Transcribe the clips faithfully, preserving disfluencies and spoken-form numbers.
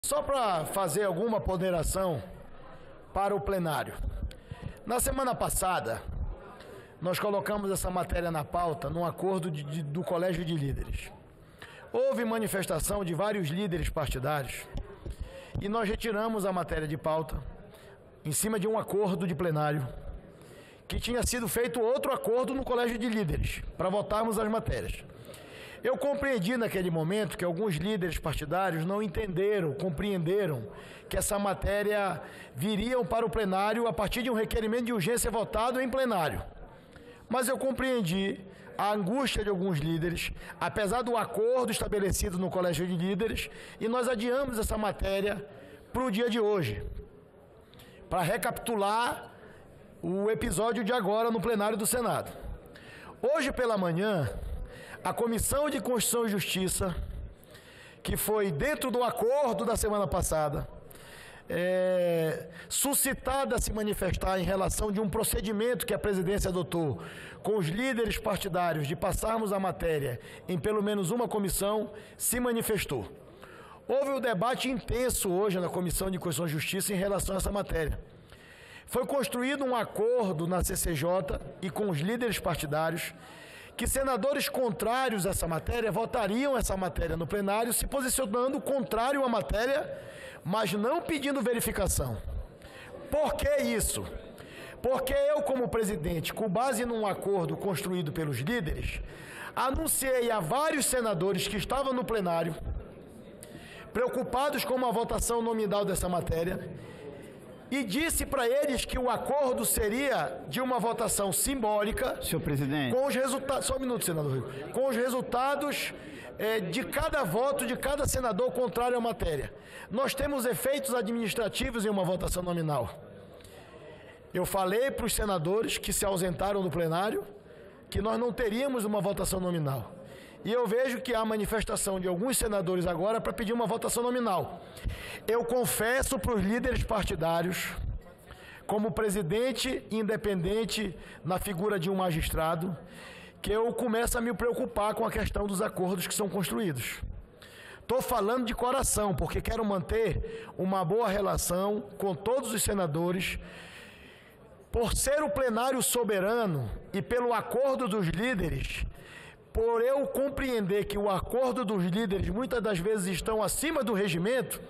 Só para fazer alguma ponderação para o plenário. Na semana passada, nós colocamos essa matéria na pauta num acordo de, de, do Colégio de Líderes. Houve manifestação de vários líderes partidários e nós retiramos a matéria de pauta em cima de um acordo de plenário que tinha sido feito outro acordo no Colégio de Líderes para votarmos as matérias. Eu compreendi naquele momento que alguns líderes partidários não entenderam, compreenderam que essa matéria viria para o plenário a partir de um requerimento de urgência votado em plenário. Mas eu compreendi a angústia de alguns líderes, apesar do acordo estabelecido no Colégio de Líderes, e nós adiamos essa matéria para o dia de hoje, para recapitular o episódio de agora no plenário do Senado. Hoje pela manhã, a Comissão de Constituição e Justiça, que foi dentro do acordo da semana passada, é, suscitada a se manifestar em relação de um procedimento que a presidência adotou com os líderes partidários de passarmos a matéria em pelo menos uma comissão, se manifestou. Houve um debate intenso hoje na Comissão de Constituição e Justiça em relação a essa matéria. Foi construído um acordo na C C J e com os líderes partidários que senadores contrários a essa matéria votariam essa matéria no plenário, se posicionando contrário à matéria, mas não pedindo verificação. Por que isso? Porque eu, como presidente, com base num acordo construído pelos líderes, anunciei a vários senadores que estavam no plenário, preocupados com uma votação nominal dessa matéria, e disse para eles que o acordo seria de uma votação simbólica. Senhor presidente. Com os resultados. Só um minuto, senador Rico. Com os resultados é, de cada voto de cada senador contrário à matéria. Nós temos efeitos administrativos em uma votação nominal. Eu falei para os senadores que se ausentaram do plenário que nós não teríamos uma votação nominal. E eu vejo que há manifestação de alguns senadores agora para pedir uma votação nominal. Eu confesso para os líderes partidários, como presidente independente na figura de um magistrado, que eu começo a me preocupar com a questão dos acordos que são construídos. Estou falando de coração, porque quero manter uma boa relação com todos os senadores. Por ser o plenário soberano e pelo acordo dos líderes, por eu compreender que o acordo dos líderes muitas das vezes estão acima do regimento,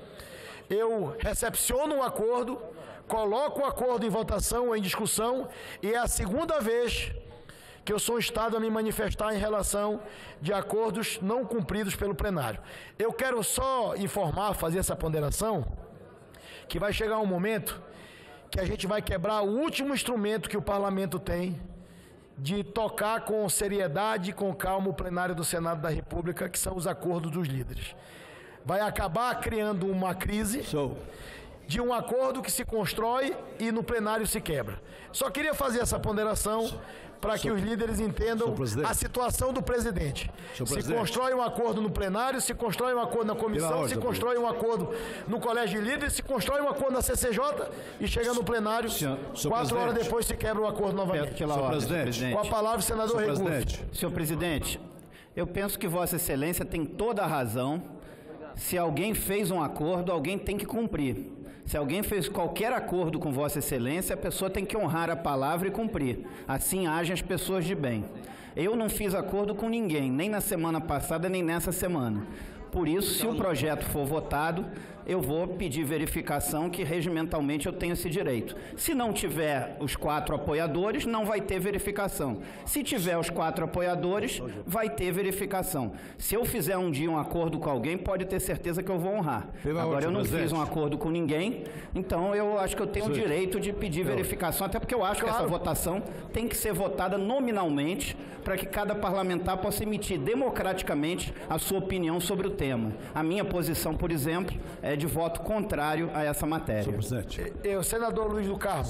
eu recepciono o acordo, coloco o acordo em votação ou em discussão, e é a segunda vez que eu sou instado a me manifestar em relação de acordos não cumpridos pelo plenário. Eu quero só informar, fazer essa ponderação, que vai chegar um momento que a gente vai quebrar o último instrumento que o parlamento tem de tocar com seriedade e com calma o plenário do Senado da República, que são os acordos dos líderes. Vai acabar criando uma crise so. de um acordo que se constrói e no plenário se quebra. Só queria fazer essa ponderação so. para que so. os líderes entendam a situação do presidente. So, se presidente. constrói um acordo no plenário, se constrói um acordo na comissão, ordem, se constrói um acordo no Colégio de Líderes, se constrói um acordo na C C J e chega no plenário, senhor, senhor quatro horas depois se quebra o acordo novamente. Pela ordem, presidente. Com a palavra, o senador Recurso. Senhor presidente, eu penso que Vossa Excelência tem toda a razão. Se alguém fez um acordo, alguém tem que cumprir. Se alguém fez qualquer acordo com Vossa Excelência, a pessoa tem que honrar a palavra e cumprir. Assim agem as pessoas de bem. Eu não fiz acordo com ninguém, nem na semana passada, nem nessa semana. Por isso, se o projeto for votado, eu vou pedir verificação, que regimentalmente eu tenho esse direito. Se não tiver os quatro apoiadores, não vai ter verificação. Se tiver os quatro apoiadores, vai ter verificação. Se eu fizer um dia um acordo com alguém, pode ter certeza que eu vou honrar. Agora, eu não fiz um acordo com ninguém, então eu acho que eu tenho o direito de pedir verificação, até porque eu acho que essa votação tem que ser votada nominalmente, para que cada parlamentar possa emitir democraticamente a sua opinião sobre o tema. A minha posição, por exemplo, é de voto contrário a essa matéria. Senhor presidente. Eu, senador Luiz do Carmo.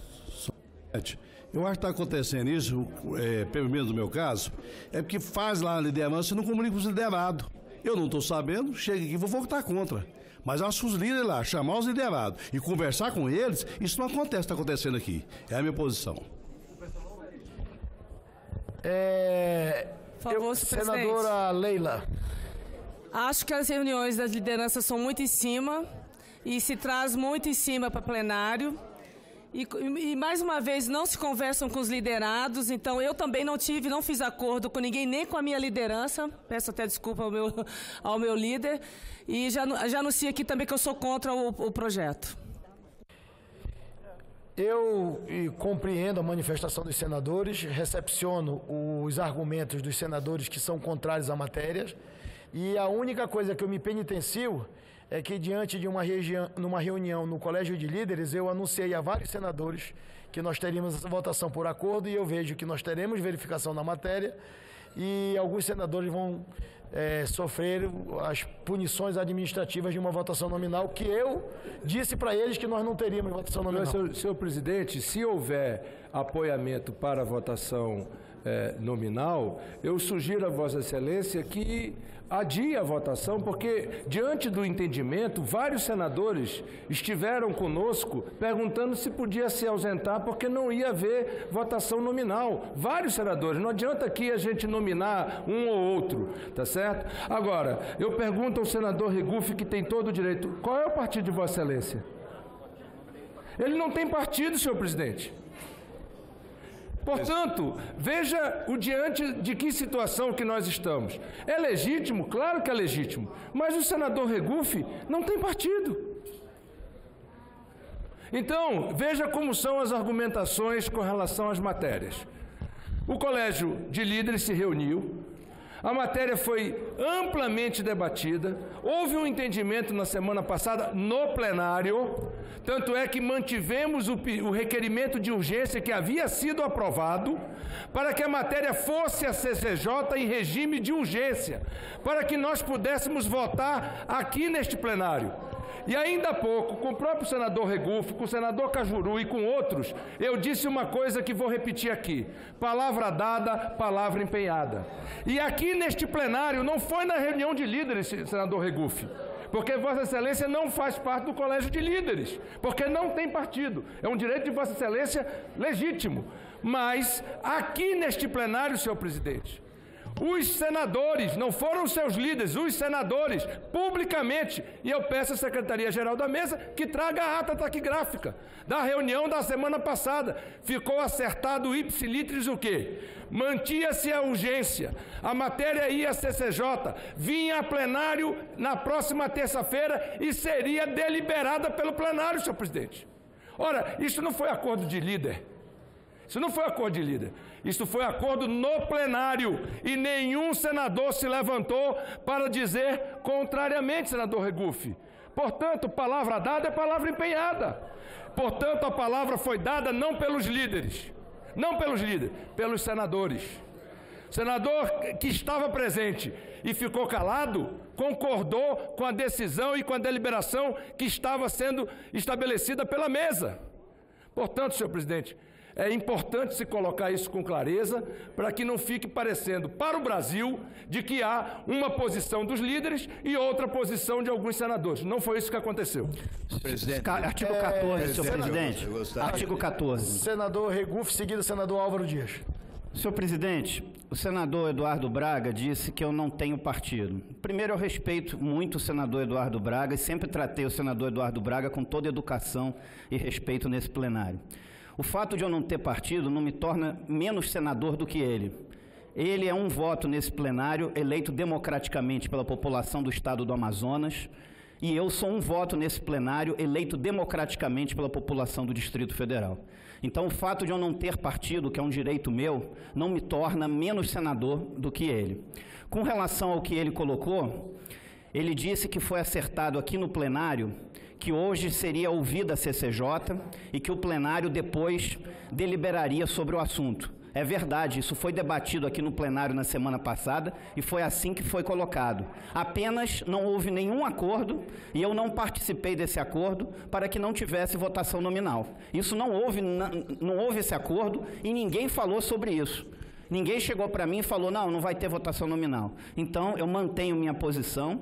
Eu acho que está acontecendo isso, é, pelo menos no meu caso, é porque faz lá a liderança e não comunica com os liderados. Eu não estou sabendo, chega aqui e vou votar contra. Mas acho que os líderes lá, chamar os liderados e conversar com eles, isso não acontece, está acontecendo aqui. É a minha posição. É, Por favor, eu, senadora Leila. Acho que as reuniões das lideranças são muito em cima e se traz muito em cima para plenário. E, e, mais uma vez, não se conversam com os liderados, então eu também não tive, não fiz acordo com ninguém, nem com a minha liderança, peço até desculpa ao meu, ao meu líder, e já, já anuncio aqui também que eu sou contra o, o projeto. Eu e, compreendo a manifestação dos senadores, recepciono os argumentos dos senadores que são contrários à matéria, e a única coisa que eu me penitencio é que, diante de uma, região, numa reunião no Colégio de Líderes, eu anunciei a vários senadores que nós teríamos essa votação por acordo, e eu vejo que nós teremos verificação na matéria e alguns senadores vão é, sofrer as punições administrativas de uma votação nominal, que eu disse para eles que nós não teríamos votação nominal. Senhor, senhor presidente, se houver apoiamento para a votação é, nominal, eu sugiro a Vossa Excelência que adie a votação, porque, diante do entendimento, vários senadores estiveram conosco perguntando se podia se ausentar, porque não ia haver votação nominal. Vários senadores, não adianta aqui a gente nominar um ou outro, tá certo? Agora, eu pergunto ao senador Regufe, que tem todo o direito, qual é o partido de Vossa Excelência? Ele não tem partido, senhor presidente. Portanto, veja o diante de que situação que nós estamos. É legítimo? Claro que é legítimo. Mas o senador Regufe não tem partido. Então, veja como são as argumentações com relação às matérias. O Colégio de Líderes se reuniu, a matéria foi amplamente debatida, houve um entendimento na semana passada no plenário, tanto é que mantivemos o, o requerimento de urgência que havia sido aprovado para que a matéria fosse a C C J em regime de urgência, para que nós pudéssemos votar aqui neste plenário. E ainda há pouco, com o próprio senador Regufe, com o senador Cajuru e com outros, eu disse uma coisa que vou repetir aqui: palavra dada, palavra empenhada. E aqui neste plenário, não foi na reunião de líderes, senador Regufe, porque Vossa Excelência não faz parte do Colégio de Líderes, porque não tem partido. É um direito de Vossa Excelência legítimo. Mas aqui neste plenário, senhor presidente, os senadores, não foram os seus líderes, os senadores, publicamente, e eu peço à Secretaria-Geral da Mesa que traga a ata taquigráfica da reunião da semana passada. Ficou acertado ipsilitris o quê? Mantia-se a urgência, a matéria ia à C C J, vinha a plenário na próxima terça-feira e seria deliberada pelo plenário, senhor presidente. Ora, isso não foi acordo de líder. Isso não foi acordo de líder, isso foi acordo no plenário e nenhum senador se levantou para dizer contrariamente, senador Regufe. Portanto, palavra dada é palavra empenhada. Portanto, a palavra foi dada não pelos líderes, não pelos líderes, pelos senadores. O senador que estava presente e ficou calado concordou com a decisão e com a deliberação que estava sendo estabelecida pela mesa. Portanto, senhor presidente, é importante se colocar isso com clareza para que não fique parecendo para o Brasil de que há uma posição dos líderes e outra posição de alguns senadores. Não foi isso que aconteceu. Presidente. Artigo quatorze, é, senhor presidente. Artigo quatorze. Senador Regufe, seguido senador Álvaro Dias. Senhor presidente, o senador Eduardo Braga disse que eu não tenho partido. Primeiro, eu respeito muito o senador Eduardo Braga e sempre tratei o senador Eduardo Braga com toda educação e respeito nesse plenário. O fato de eu não ter partido não me torna menos senador do que ele. Ele é um voto nesse plenário eleito democraticamente pela população do estado do Amazonas e eu sou um voto nesse plenário eleito democraticamente pela população do Distrito Federal. Então, o fato de eu não ter partido, que é um direito meu, não me torna menos senador do que ele. Com relação ao que ele colocou, ele disse que foi acertado aqui no plenário que hoje seria ouvida a C C J e que o plenário depois deliberaria sobre o assunto. É verdade, isso foi debatido aqui no plenário na semana passada e foi assim que foi colocado. Apenas não houve nenhum acordo e eu não participei desse acordo para que não tivesse votação nominal. Isso não houve, não houve esse acordo e ninguém falou sobre isso. Ninguém chegou para mim e falou, não, não vai ter votação nominal. Então, eu mantenho minha posição.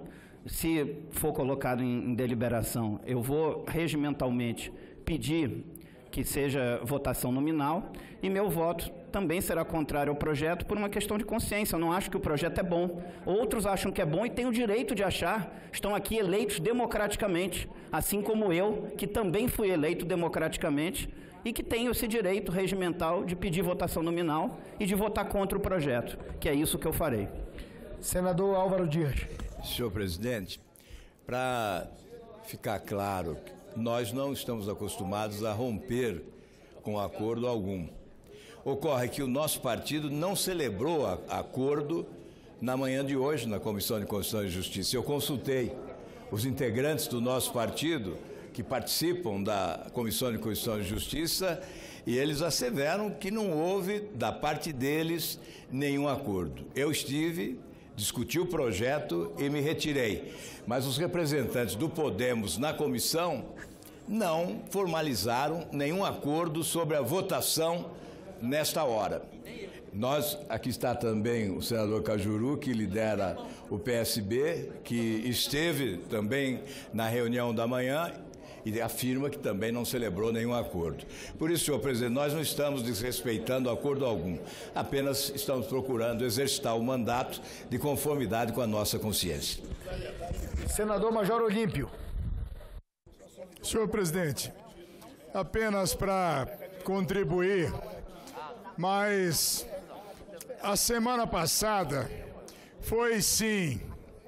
Se for colocado em, em deliberação, eu vou regimentalmente pedir que seja votação nominal, e meu voto também será contrário ao projeto por uma questão de consciência. Eu não acho que o projeto é bom. Outros acham que é bom e têm o direito de achar. Estão aqui eleitos democraticamente, assim como eu, que também fui eleito democraticamente e que tenho esse direito regimental de pedir votação nominal e de votar contra o projeto, que é isso que eu farei. Senador Álvaro Dias. Senhor presidente, para ficar claro, nós não estamos acostumados a romper com acordo algum. Ocorre que o nosso partido não celebrou a, acordo na manhã de hoje na Comissão de Constituição e Justiça. Eu consultei os integrantes do nosso partido que participam da Comissão de Constituição e Justiça e eles asseveram que não houve, da parte deles, nenhum acordo. Eu estive, discuti o projeto e me retirei. Mas os representantes do Podemos na comissão não formalizaram nenhum acordo sobre a votação nesta hora. Nós, aqui está também o senador Cajuru, que lidera o P S B, que esteve também na reunião da manhã e afirma que também não celebrou nenhum acordo. Por isso, senhor presidente, nós não estamos desrespeitando acordo algum, apenas estamos procurando exercitar o mandato de conformidade com a nossa consciência. Senador Major Olímpio. Senhor presidente, apenas para contribuir, mas a semana passada foi sim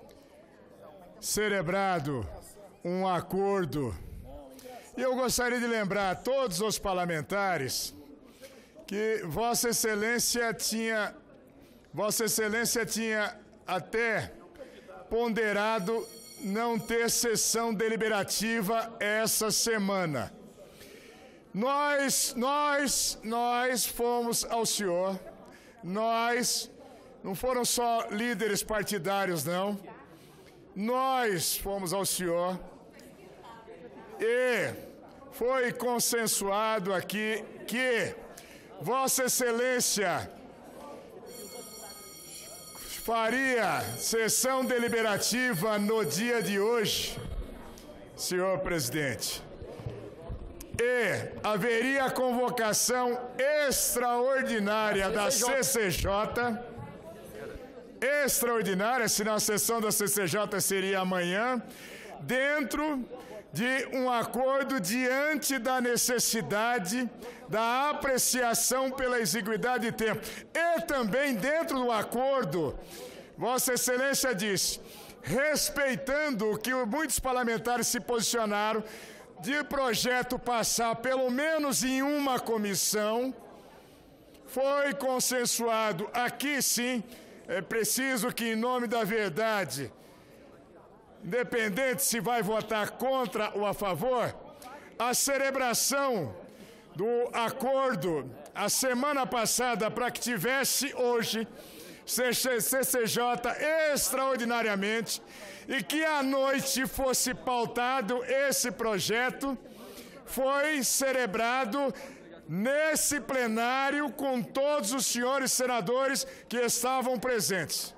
celebrado um acordo. E eu gostaria de lembrar a todos os parlamentares que Vossa Excelência tinha, Vossa Excelência tinha até ponderado não ter sessão deliberativa essa semana. Nós, nós, nós fomos ao senhor, nós, não foram só líderes partidários, não, nós fomos ao senhor e foi consensuado aqui que Vossa Excelência faria sessão deliberativa no dia de hoje, senhor presidente. E haveria convocação extraordinária da C C J, extraordinária, senão a sessão da C C J seria amanhã, dentro de um acordo diante da necessidade da apreciação pela exiguidade de tempo. E também dentro do acordo, Vossa Excelência disse, respeitando o que muitos parlamentares se posicionaram, de projeto passar pelo menos em uma comissão, foi consensuado, aqui sim, é preciso que em nome da verdade, independente se vai votar contra ou a favor, a celebração do acordo a semana passada para que tivesse hoje C C J extraordinariamente e que à noite fosse pautado esse projeto, foi celebrado nesse plenário com todos os senhores senadores que estavam presentes.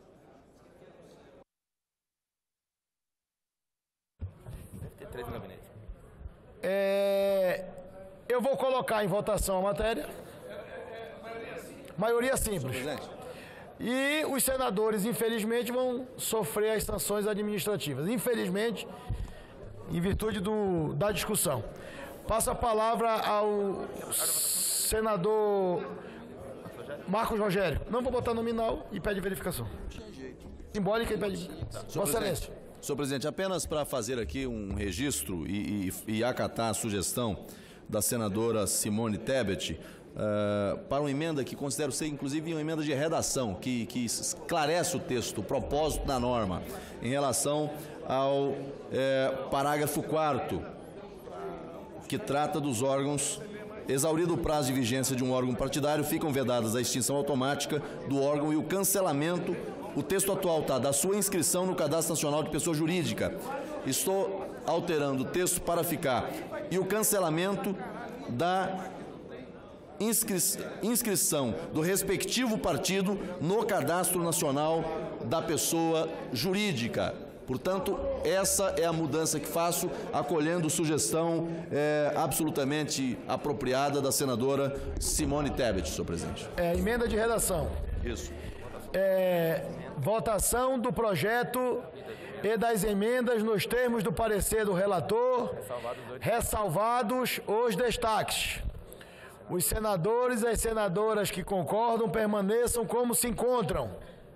É, eu vou colocar em votação a matéria. Maioria simples. E os senadores, infelizmente, vão sofrer as sanções administrativas. Infelizmente, em virtude do, da discussão. Passo a palavra ao senador Marcos Rogério. Não vou botar nominal e pede verificação. Simbólica e pede. Vossa Excelência. Senhor presidente, apenas para fazer aqui um registro e, e, e acatar a sugestão da senadora Simone Tebet, Uh, para uma emenda que considero ser, inclusive, uma emenda de redação, que, que esclarece o texto, o propósito da norma, em relação ao é, parágrafo quarto, que trata dos órgãos, exaurido o prazo de vigência de um órgão partidário, ficam vedadas a extinção automática do órgão e o cancelamento, o texto atual está, da sua inscrição no Cadastro Nacional de Pessoa Jurídica. Estou alterando o texto para ficar, e o cancelamento da Inscri inscrição do respectivo partido no Cadastro Nacional da Pessoa Jurídica. Portanto, essa é a mudança que faço, acolhendo sugestão é, absolutamente apropriada da senadora Simone Tebet, senhor presidente. É, emenda de redação. Isso. É, votação do projeto e das emendas nos termos do parecer do relator, ressalvados os destaques. Os senadores e as senadoras que concordam permaneçam como se encontram.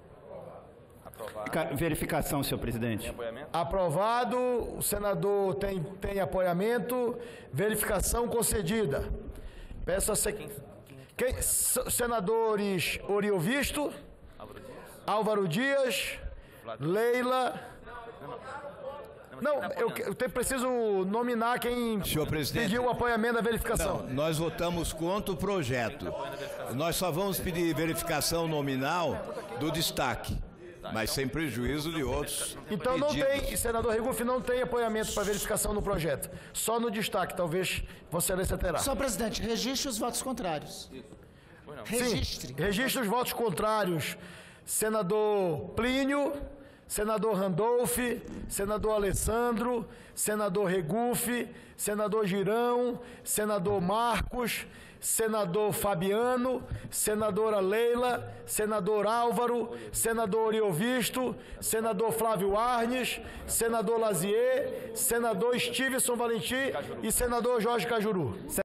Verificação, senhor presidente. Aprovado. O senador tem, tem apoiamento. Verificação concedida. Peço a sec... Quem, senadores Oriovisto, Álvaro Dias, Leila. Não, eu, eu te, preciso nominar quem pediu o apoiamento da verificação. Não, nós votamos contra o projeto. Nós só vamos pedir verificação nominal do destaque, mas sem prejuízo de outros. Então não pedidos. tem, senador Regufe, não tem apoiamento para verificação no projeto. Só no destaque, talvez Vossa Excelência terá. Senhor presidente, registre os votos contrários. Registre. Sim, registre os votos contrários. Senador Plínio, senador Randolph, senador Alessandro, senador Regufe, senador Girão, senador Marcos, senador Fabiano, senadora Leila, senador Álvaro, senador Oriovisto, senador Flávio Arnes, senador Lazier, senador Stevenson Valentim e senador Jorge Cajuru.